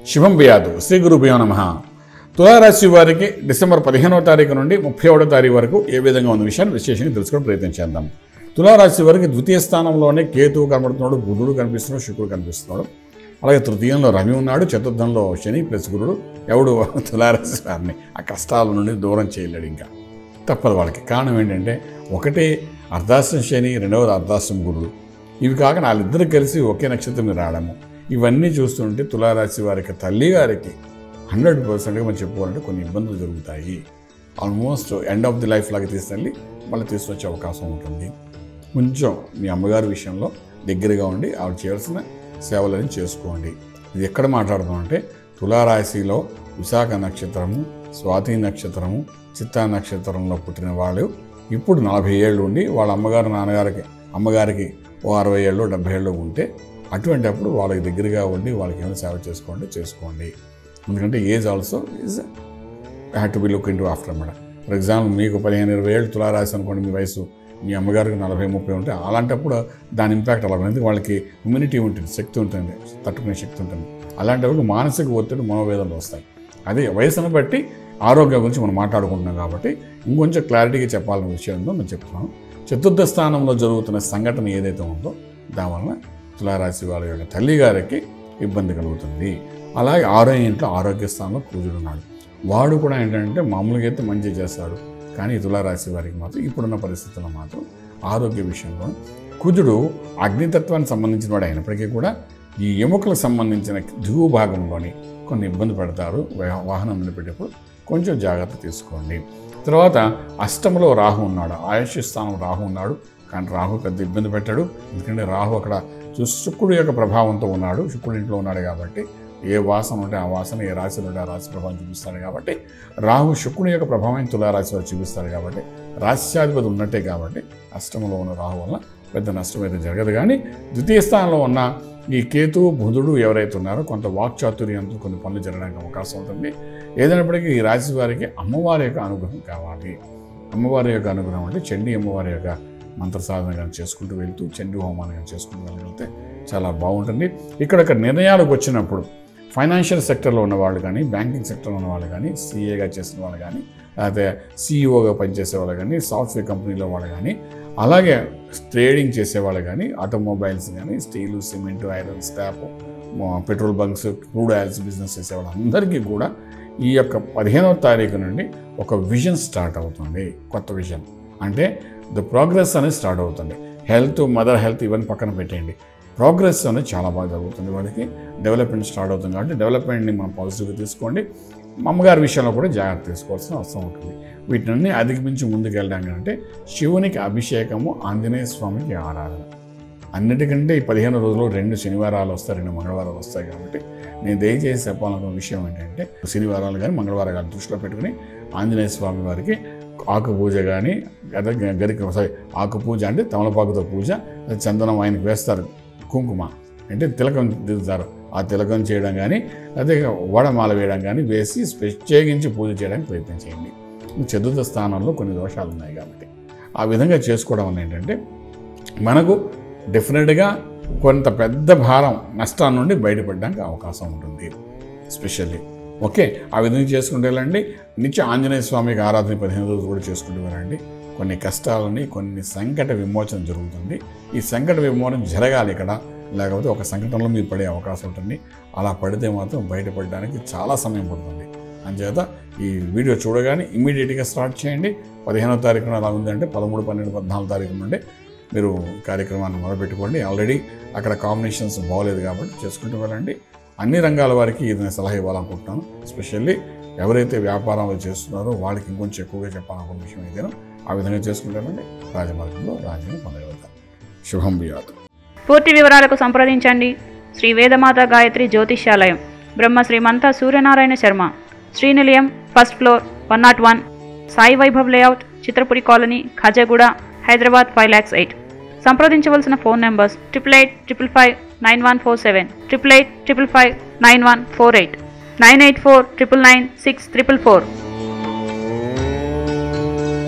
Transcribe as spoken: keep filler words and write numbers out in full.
శుభం బియాదు శ్రీ గురుభ్యో నమః. తులారాశి వారికి డిసెంబర్ పదిహేనవ తారీఖు నుండి ముప్పై ఒకటో తారీఖు వరకు ఏ విధంగా ఉన్న విషయాన్ని విశేషంగా తెలుసుకోవడం ప్రయత్నం చేద్దాం. తులారాశి వారికి ద్వితీయ స్థానంలోనే కేతువు కనబడుతున్నాడు, బుధుడు కనిపిస్తున్నాడు, శుక్రుడు కనిపిస్తున్నాడు. అలాగే తృతీయంలో రవి ఉన్నాడు, చతుర్థంలో శని ప్లస్ గురుడు. ఎవడు తులారాశి వారిని ఆ కష్టాల నుండి దూరం చేయలేడు. ఇంకా తప్పదు వాళ్ళకి. కారణం ఏంటంటే ఒకటే అర్ధాశ్రం శని, రెండవది అర్ధాశ్రం గురుడు. ఇవి కాక వాళ్ళిద్దరు కలిసి ఒకే నక్షత్రం మీద రావడము, ఇవన్నీ చూస్తుంటే తులారాశి వారికి తల్లి గారికి హండ్రెడ్ పర్సెంట్గా మనం చెప్పుకోవాలంటే కొన్ని ఇబ్బందులు జరుగుతాయి. Almost end of the life లాగా తీసుకెళ్ళి మళ్ళీ తీసుకొచ్చే అవకాశం ఉంటుంది. కొంచెం మీ అమ్మగారి విషయంలో దగ్గరగా ఉండి ఆవిడ చేయాల్సిన సేవలని చేసుకోండి. ఇది ఎక్కడ మాట్లాడుతామంటే తులారాశిలో విశాఖ నక్షత్రము, స్వాతి నక్షత్రము, చిత్తా నక్షత్రంలో పుట్టిన వాళ్ళు ఇప్పుడు నలభై ఏళ్ళు ఉండి వాళ్ళ అమ్మగారు నాన్నగారికి అమ్మగారికి ఓ అరవై ఏళ్ళు డెబ్బై ఏళ్ళు ఉంటే అటువంటి అప్పుడు వాళ్ళకి దగ్గరగా ఉండి వాళ్ళకి ఏమైనా సేవ చేసుకోండి చేసుకోండి ఎందుకంటే age also is had to be look in to after అన్నమాట. ఫర్ ఎగ్జాంపుల్ మీకు పదిహేను ఇరవై ఏళ్ళు తులారాశి అనుకోండి, మీ వయసు మీ అమ్మగారికి నలభై ముప్పై ఉంటే అలాంటప్పుడు దాని ఇంపాక్ట్ అలా ఉంటుంది. వాళ్ళకి ఇమ్యూనిటీ ఉంటుంది, శక్తి ఉంటుంది, తట్టుకునే శక్తి ఉంటుంది. అలాంటప్పుడు మానసిక ఒత్తిడి మనోవేదనలు వస్తాయి. అదే వయసును బట్టి ఆరోగ్యం గురించి మనం మాట్లాడుకుంటున్నాం కాబట్టి ఇంకొంచెం క్లారిటీగా చెప్పాలనే విషయం ఉందో నేను చెప్తున్నాను. చతుర్థ స్థానంలో జరుగుతున్న సంఘటన ఏదైతే ఉందో దానివల్ల తులారాశి వాళ్ళ యొక్క తల్లి గారికి ఇబ్బంది కలుగుతుంది. అలాగే ఆరో ఇంట్లో ఆరోగ్య స్థానంలో కుజుడు ఉన్నాడు. వాడు కూడా ఏంటంటే మామూలుగా అయితే మంచి చేస్తాడు, కానీ తులారాశి వారికి మాత్రం ఇప్పుడున్న పరిస్థితుల్లో మాత్రం ఆరోగ్య విషయంలో కుజుడు అగ్నితత్వానికి సంబంధించిన వాడు అయినప్పటికీ కూడా ఈ ఎముకలకు సంబంధించిన దిగువ భాగంలోని కొన్ని ఇబ్బంది పడతారు. వాహనం నిలబెట్టేప్పుడు కొంచెం జాగ్రత్త తీసుకోండి. తర్వాత అష్టంలో రాహు ఉన్నాడు, ఆయుష్ స్థానం రాహు ఉన్నాడు, కానీ రాహు పెద్ద ఇబ్బంది పెట్టాడు. ఎందుకంటే రాహు అక్కడ శుక్రుడు యొక్క ప్రభావంతో ఉన్నాడు, శుక్రుడి ఇంట్లో ఉన్నాడు కాబట్టి ఏ వాసన ఉంటే ఆ వాసన, ఏ రాశిలో ఉంటే ఆ రాశి ప్రభావం చూపిస్తాడు కాబట్టి రాహు శుక్రుడి యొక్క ప్రభావం తులారాశి వారు చూపిస్తాడు కాబట్టి రాశ్యాధిపతి ఉన్నట్టే కాబట్టి అష్టంలో ఉన్న రాహు వల్ల పెద్ద నష్టం అయితే జరగదు. కానీ ద్వితీయ స్థానంలో ఉన్న ఈ కేతు బుధుడు ఎవరైతే ఉన్నారో కొంత వాక్చాతుర్యంతో కొన్ని పనులు జరగడానికి అవకాశం ఉంటుంది. ఏదైనప్పటికీ ఈ రాశి వారికి అమ్మవారి యొక్క అనుగ్రహం కావాలి. అమ్మవారి యొక్క అనుగ్రహం అంటే చండీ అమ్మవారి యొక్క మంత్ర సాధన కానీ చేసుకుంటూ వెళ్తూ చండీ హోమాన్ని కానీ చేసుకుంటూ వెళ్ళగలిగితే చాలా బాగుంటుంది. ఇక్కడ నిర్ణయాలకు వచ్చినప్పుడు ఫైనాన్షియల్ సెక్టర్లో ఉన్న వాళ్ళు కానీ, బ్యాంకింగ్ సెక్టర్లో ఉన్న వాళ్ళు కానీ, సీఏగా చేసిన వాళ్ళు కానీ, లేకపోతే సీఈఓగా పనిచేసే వాళ్ళు కానీ, సాఫ్ట్వేర్ కంపెనీలో వాళ్ళు కానీ, అలాగే ట్రేడింగ్ చేసేవాళ్ళు కానీ, ఆటోమొబైల్స్ కానీ, steel, cement, iron, scrap, petrol bunks, crude oils business చేసేవాళ్ళు అందరికీ కూడా ఈ యొక్క పదిహేనవ తారీఖు నుండి ఒక విజన్ స్టార్ట్ అవుతుంది. కొత్త విజన్ అంటే ద ప్రోగ్రెస్ అనేది స్టార్ట్ అవుతుంది. హెల్త్, మదర్ హెల్త్ ఇవన్నీ పక్కన పెట్టేయండి. ప్రోగ్రెస్ అనేది చాలా బాగా జరుగుతుంది. వాళ్ళకి డెవలప్మెంట్ స్టార్ట్ అవుతుంది కాబట్టి డెవలప్మెంట్ని మనం పాజిటివ్గా తీసుకోండి. అమ్మగారి విషయంలో కూడా జాగ్రత్త తీసుకోవాల్సిన అవసరం ఉంటుంది. వీటిని అధిగమించి ముందుకు వెళ్ళడానికి అంటే శివునికి అభిషేకము, ఆంజనేయ స్వామికి ఆరాధన. అన్నిటికంటే ఈ పదిహేను రోజులు రెండు శనివారాలు వస్తాయి, రెండు మంగళవారాలు వస్తాయి కాబట్టి నేను దయచేసి చెప్పాలనుకున్న విషయం ఏంటంటే శనివారాలు కానీ మంగళవారాలు కానీ దృష్టిలో పెట్టుకుని ఆంజనేయ స్వామి వారికి ఆకు పూజ కానీ, అదే గరిక సారీ ఆకు పూజ అంటే తమలపాకుతో పూజ, చందనం ఆయనకు వేస్తారు, కుంకుమ అంటే తిలకం దిద్దుతారు, ఆ తిలకం చేయడం కానీ అదే వడమాల వేయడం కానీ వేసి ప్రత్యేకించి పూజ చేయడానికి ప్రయత్నం చేయండి. చతుర్థ స్థానంలో కొన్ని దోషాలు ఉన్నాయి కాబట్టి ఆ విధంగా చేసుకోవడం వల్ల ఏంటంటే మనకు డెఫినెట్గా కొంత పెద్ద భారం నష్టాల నుండి బయటపడడానికి అవకాశం ఉంటుంది. స్పెషల్లీ ఓకే ఆ విధంగా చేసుకుంటూ వెళ్ళండి. నిత్య ఆంజనేయ స్వామికి ఆరాధన పదిహేను రోజులు కూడా చేసుకుంటూ వెళ్ళండి. కొన్ని కష్టాలని, కొన్ని సంకట విమోచన జరుగుతుంది. ఈ సంకట విమోచన జరగాలి ఇక్కడ, లేకపోతే ఒక సంకటంలో మీరు పడే అవకాశం ఉంటుంది. అలా పడితే మాత్రం బయటపడడానికి చాలా సమయం పడుతుంది. అంచేత ఈ వీడియో చూడగానే ఇమీడియట్గా స్టార్ట్ చేయండి. పదిహేనవ తారీఖున అలా ఉందంటే పదమూడు పన్నెండు పద్నాలుగు తారీఖు నుండి మీరు కార్యక్రమాన్ని మొదలుపెట్టుకోండి. ఆల్రెడీ అక్కడ కాంబినేషన్స్ బాగోలేదు కాబట్టి చేసుకుంటూ వెళ్ళండి. అన్ని రంగాల వారికి ఇది నేను సలహా ఇవ్వాలనుకుంటున్నాను. ఎస్పెషల్లీ ఎవరైతే వ్యాపారాలు చేస్తున్నారో వాళ్ళకి ఇంకొంచెం ఎక్కువగా చెప్పాలనుకున్న విషయం ఏదైనా ఆ విధంగా చేసుకుంటారండి. రాజమార్గంలో రాజ్యం పొందగలుగుతారు. శుభం బియాదు. పూర్తి వివరాలకు సంప్రదించండి Shri Vedamata Gayatri Jyotishyalayam, Brahma Srimantha Suryanarayana Sharma, Srinilayam, first floor, one nought one, Sai Vaibhav layout, Chitrapuri colony, Khajaguda, Hyderabad five lakhs eight. సంప్రదించవలసిన phone numbers triple eight triple five nine one four seven, triple eight triple five nine one four eight, nine eight four triple nine six triple four.